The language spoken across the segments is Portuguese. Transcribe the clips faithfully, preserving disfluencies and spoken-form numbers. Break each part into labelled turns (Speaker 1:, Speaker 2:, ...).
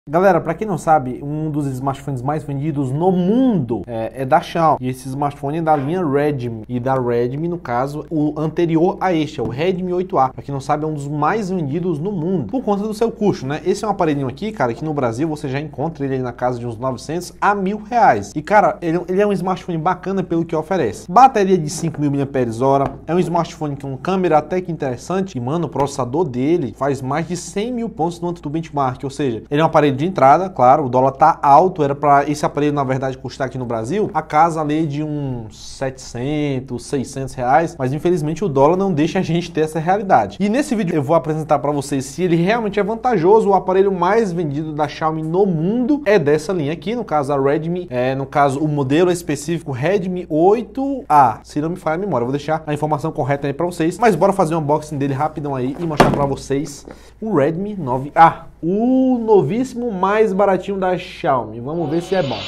Speaker 1: Galera, pra quem não sabe, um dos smartphones mais vendidos no mundo é, é da Xiaomi. E esse smartphone é da linha Redmi. E da Redmi, no caso, o anterior a este, é o Redmi oito A. Pra quem não sabe, é um dos mais vendidos no mundo, por conta do seu custo, né? Esse é um aparelhinho aqui, cara, que no Brasil você já encontra ele na casa de uns novecentos a mil reais. E, cara, ele, ele é um smartphone bacana pelo que oferece. Bateria de cinco mil miliampères-hora. É um smartphone com câmera até que interessante. E, mano, o processador dele faz mais de cem mil pontos no AnTuTu Benchmark. Ou seja, ele é um aparelho de entrada, claro, o dólar tá alto, era para esse aparelho na verdade custar aqui no Brasil a casa ali de uns setecentos, seiscentos reais, mas infelizmente o dólar não deixa a gente ter essa realidade. E nesse vídeo eu vou apresentar para vocês se ele realmente é vantajoso. O aparelho mais vendido da Xiaomi no mundo é dessa linha aqui, no caso a Redmi, é, no caso o modelo específico Redmi oito A, se não me falha a memória. Eu vou deixar a informação correta aí para vocês, mas bora fazer um unboxing dele rapidão aí e mostrar para vocês o Redmi nove A. O novíssimo mais baratinho da Xiaomi. Vamos ver se é bom.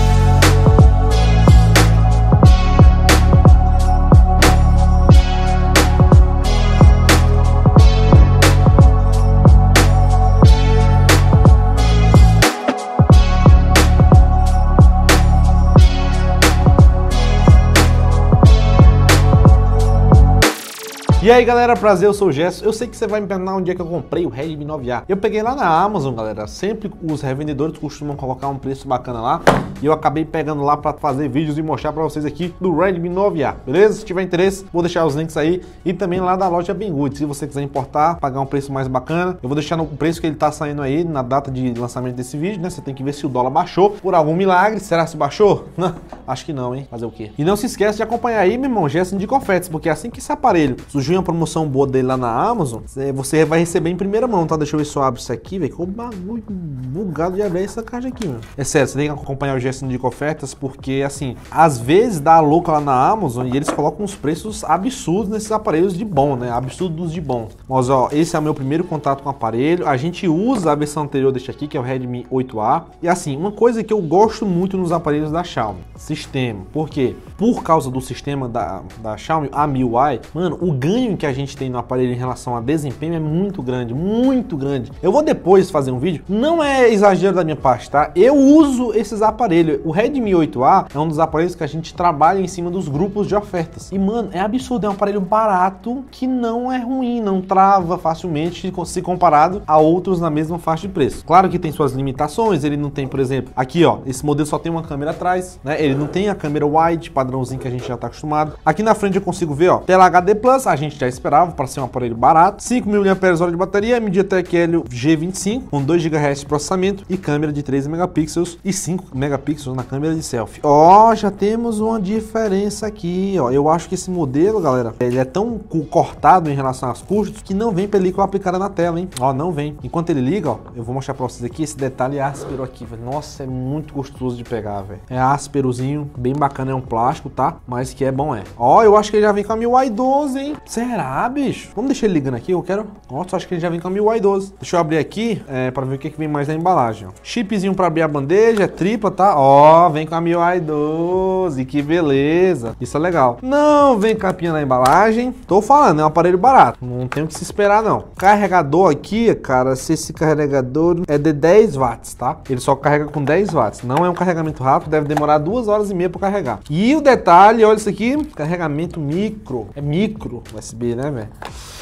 Speaker 1: E aí galera, prazer, eu sou o Gerson. Eu sei que você vai me perguntar onde é que eu comprei o Redmi nove A. Eu peguei lá na Amazon, galera. Sempre os revendedores costumam colocar um preço bacana lá. E eu acabei pegando lá para fazer vídeos e mostrar para vocês aqui do Redmi nove A, beleza? Se tiver interesse, vou deixar os links aí. E também lá da loja Banggood. Se você quiser importar, pagar um preço mais bacana, eu vou deixar no preço que ele tá saindo aí na data de lançamento desse vídeo, né? Você tem que ver se o dólar baixou por algum milagre. Será se baixou? Acho que não, hein? Fazer o quê? E não se esqueça de acompanhar aí, meu irmão, Gerson de Confetes, porque assim que esse aparelho surgiu uma promoção boa dele lá na Amazon, você vai receber em primeira mão, tá? Deixa eu ver se eu abro isso aqui, velho. Que bagulho bugado de abrir essa caixa aqui, mano. É sério, você tem que acompanhar o Gerson de Ofertas, porque, assim, às vezes dá louca lá na Amazon e eles colocam uns preços absurdos nesses aparelhos de bom, né? Absurdos de bom. Mas, ó, esse é o meu primeiro contato com o aparelho. A gente usa a versão anterior deste aqui, que é o Redmi oito A. E, assim, uma coisa que eu gosto muito nos aparelhos da Xiaomi, sistema. Por quê? Por causa do sistema da, da Xiaomi A M I U I, mano, o ganho que a gente tem no aparelho em relação a desempenho é muito grande, muito grande. Eu vou depois fazer um vídeo, não é exagero da minha parte, tá? Eu uso esses aparelhos. O Redmi oito A é um dos aparelhos que a gente trabalha em cima dos grupos de ofertas. E, mano, é absurdo, é um aparelho barato que não é ruim, não trava facilmente se comparado a outros na mesma faixa de preço. Claro que tem suas limitações, ele não tem, por exemplo, aqui, ó, esse modelo só tem uma câmera atrás, né? Ele não tem a câmera wide, padrãozinho que a gente já tá acostumado. Aqui na frente eu consigo ver, ó, tela H D Plus, a gente já esperava para ser um aparelho barato, cinco mil miliampères-hora de bateria, MediaTek Helio G vinte e cinco com dois gigahertz de processamento e câmera de treze megapixels e cinco megapixels na câmera de selfie. Ó, já temos uma diferença aqui, ó. Eu acho que esse modelo, galera, ele é tão cortado em relação aos custos que não vem película aplicada na tela, hein? Ó, não vem. Enquanto ele liga, ó, eu vou mostrar para vocês aqui esse detalhe áspero aqui, velho. Nossa, é muito gostoso de pegar, velho. É ásperozinho, bem bacana, é um plástico, tá? Mas que é bom, é. Ó, eu acho que ele já vem com a M I U I doze, hein? Será, bicho? Vamos deixar ele ligando aqui, eu quero... Nossa, acho que ele já vem com a M I U I doze. Deixa eu abrir aqui, é, para ver o que, que vem mais na embalagem, ó. Chipzinho para abrir a bandeja, é tripla, tá? Ó, vem com a M I U I doze, que beleza. Isso é legal. Não vem capinha na embalagem. Tô falando, é um aparelho barato. Não tem o que se esperar, não. Carregador aqui, cara, se esse carregador é de dez watts, tá? Ele só carrega com dez watts. Não é um carregamento rápido, deve demorar duas horas e meia para carregar. E o detalhe, olha isso aqui, carregamento micro. É micro U S B, né, velho?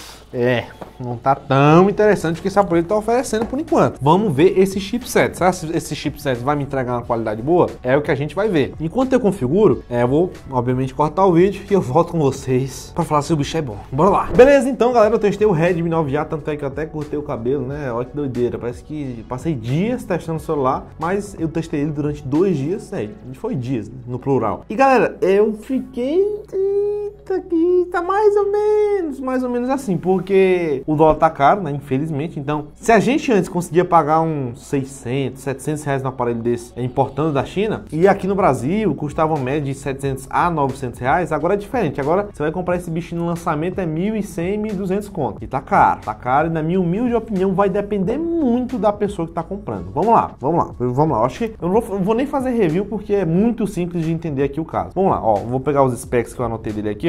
Speaker 1: É, não tá tão interessante o que esse aparelho tá oferecendo por enquanto. Vamos ver esse chipset. Será que esse chipset vai me entregar uma qualidade boa? É o que a gente vai ver. Enquanto eu configuro, é, eu vou, obviamente, cortar o vídeo e eu volto com vocês pra falar se o bicho é bom. Bora lá. Beleza, então, galera, eu testei o Redmi nove A, tanto é que eu até cortei o cabelo, né? Olha que doideira. Parece que passei dias testando o celular, mas eu testei ele durante dois dias, sério. Foi dias, né? No plural. E, galera, eu fiquei... Eita, aqui tá mais ou menos, mais ou menos assim, porque o dólar tá caro, né, infelizmente. Então, se a gente antes conseguia pagar uns seiscentos, setecentos reais no aparelho desse, importando da China, e aqui no Brasil custava uma média de setecentos a novecentos reais, agora é diferente. Agora você vai comprar esse bicho no lançamento, é mil e cem, mil e duzentos conto. E tá caro, tá caro, e na minha humilde opinião vai depender muito da pessoa que tá comprando. Vamos lá, vamos lá, vamos lá. Eu acho que eu não vou, não vou nem fazer review porque é muito simples de entender aqui o caso. Vamos lá, ó, vou pegar os specs que eu anotei dele aqui, ó.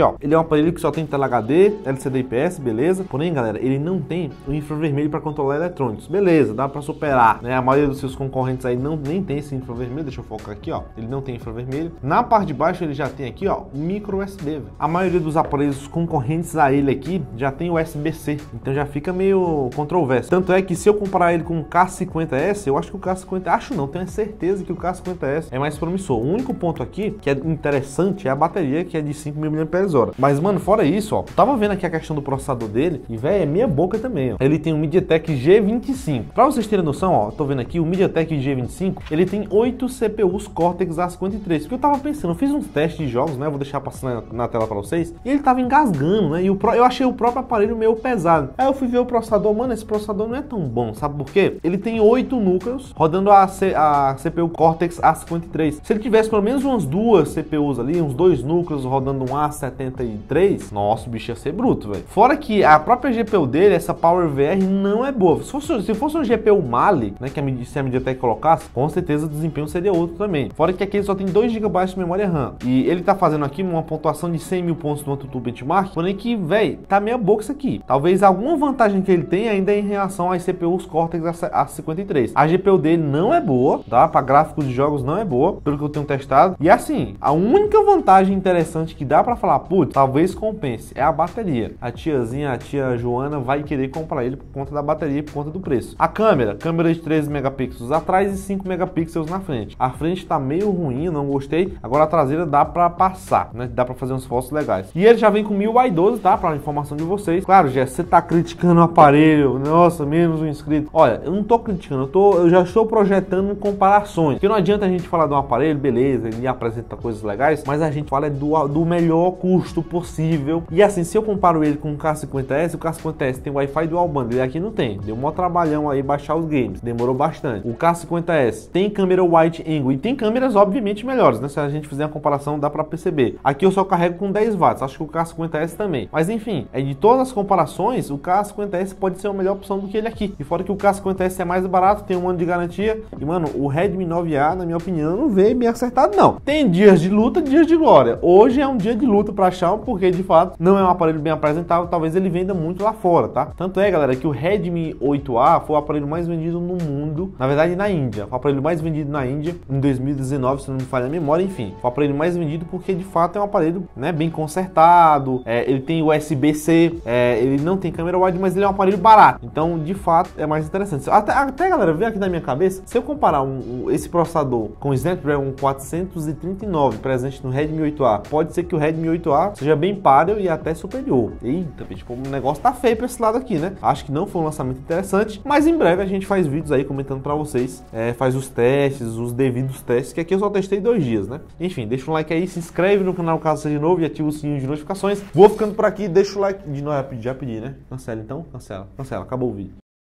Speaker 1: ó, ele é um aparelho que só tem tela H D, L C D I P S, beleza? Porém, galera, ele não tem o infravermelho para controlar eletrônicos. Beleza, dá para superar, né? A maioria dos seus concorrentes aí não nem tem esse infravermelho. Deixa eu focar aqui, ó. Ele não tem infravermelho. Na parte de baixo ele já tem aqui, ó, micro U S B, velho. A maioria dos aparelhos concorrentes a ele aqui já tem U S B C, então já fica meio controverso. Tanto é que se eu comparar ele com o K cinquenta S, eu acho que o K cinquenta, acho não, tenho certeza que o K cinquenta S é mais promissor. O único ponto aqui que é interessante é a bateria, que é de cinco mil miliampères-hora. Mas, mano, fora isso, ó, tava vendo aqui a questão do processador dele e, velho, é meia boca também, ó. Ele tem um MediaTek G vinte e cinco. Pra vocês terem noção, ó, tô vendo aqui o MediaTek G vinte e cinco, ele tem oito C P Us Cortex A cinquenta e três. Porque eu tava pensando, eu fiz uns testes de jogos, né, vou deixar passando na, na tela pra vocês, e ele tava engasgando, né, e o pro, eu achei o próprio aparelho meio pesado. Aí eu fui ver o processador, mano, esse processador não é tão bom, sabe por quê? Ele tem oito núcleos rodando a, C, a C P U Cortex A cinquenta e três. Se ele tivesse pelo menos umas duas C P Us ali, uns dois núcleos rodando um A setenta e três, nossa, o bicho ia ser bruto, velho. Fora que a própria G P U dele, essa PowerVR, não é boa. Se fosse, se fosse uma G P U Mali, né, que a, se a MediaTek colocasse, com certeza o desempenho seria outro também. Fora que aqui ele só tem dois gigabytes de memória RAM. E ele tá fazendo aqui uma pontuação de cem mil pontos no AnTuTu Benchmark, porém que, velho, tá meia boca isso aqui. Talvez alguma vantagem que ele tem ainda é em relação às C P Us Cortex A cinquenta e três. A G P U dele não é boa, tá? Para gráficos de jogos não é boa, pelo que eu tenho testado. E assim, a única vantagem interessante que dá para falar, putz, talvez compense, é a bateria. A tiazinha, a tia Joana vai querer comprar ele por conta da bateria e por conta do preço. A câmera, câmera de treze megapixels atrás e cinco megapixels na frente. A frente tá meio ruim, não gostei. Agora a traseira dá para passar, né? Dá para fazer uns fotos legais. E ele já vem com mil I doze, tá? Para informação de vocês. Claro, Jess, você tá criticando o aparelho, nossa, menos um inscrito. Olha, eu não tô criticando, eu, tô, eu já estou projetando comparações. Porque não adianta a gente falar de um aparelho, beleza, ele apresenta coisas legais, mas a gente fala do, do melhor custo possível. E assim, se eu comparo ele com o K cinquenta S, o K cinquenta S tem Wi-Fi dual band, ele aqui não tem. Deu um maior trabalhão aí baixar os games, demorou bastante. O K cinquenta S tem câmera wide angle e tem câmeras obviamente melhores, né? Se a gente fizer uma comparação dá para perceber. Aqui eu só carrego com dez watts, acho que o K cinquenta S também. Mas enfim, é de todas as comparações, o K cinquenta S pode ser uma melhor opção do que ele aqui. E fora que o K cinquenta S é mais barato, tem um ano de garantia. E mano, o Redmi nove A, na minha opinião, não veio bem acertado não. Tem dias de luta, dias de glória. Hoje é um dia de luta para a Xiaomi, porque de fato não é um aparelho bem apresentável, talvez ele venda muito lá fora, tá? Tanto é, galera, que o Redmi oito A foi o aparelho mais vendido no mundo, na verdade na Índia. Foi o aparelho mais vendido na Índia em dois mil e dezenove, se não me falha a memória, enfim. Foi o aparelho mais vendido porque de fato é um aparelho, né, bem consertado, é, ele tem U S B C, é, ele não tem câmera wide, mas ele é um aparelho barato. Então, de fato, é mais interessante. Até, até galera, vem aqui na minha cabeça, se eu comparar um, um, esse processador com o Snapdragon quatrocentos e trinta e nove presente no Redmi oito A, pode ser que o Redmi oito A seja bem páreo e até superior. Eita, tipo, o negócio tá feio pra esse lado aqui, né? Acho que não foi um lançamento interessante, mas em breve a gente faz vídeos aí comentando pra vocês, é, faz os testes, os devidos testes, que aqui eu só testei dois dias, né? Enfim, deixa um like aí, se inscreve no canal caso seja novo e ativa o sininho de notificações. Vou ficando por aqui, deixa o like. De novo, já pedi, né? Cancela então, cancela, cancela, acabou o vídeo.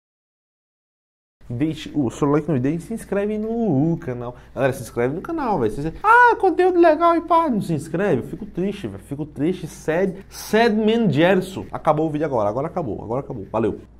Speaker 1: Deixe o seu like no vídeo e se inscreve no canal. Galera, se inscreve no canal, velho. Você... Ah, conteúdo legal e pá, não se inscreve? Eu fico triste, velho. Fico triste, sad, sad man Gerson. Acabou o vídeo agora, agora acabou, agora acabou. Valeu.